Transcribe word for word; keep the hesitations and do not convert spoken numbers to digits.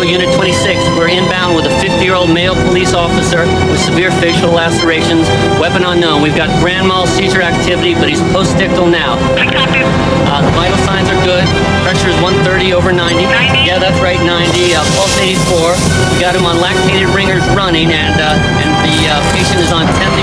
Unit twenty-six, we're inbound with a fifty-year-old male police officer with severe facial lacerations, weapon unknown. We've got grand mal seizure activity, but he's post-ictal now. Uh, the vital signs are good. Pressure is one thirty over ninety. ninety? Yeah, that's right, ninety. Uh, pulse eighty-four. We got him on lactated ringers running, and uh, and the uh, patient is on ten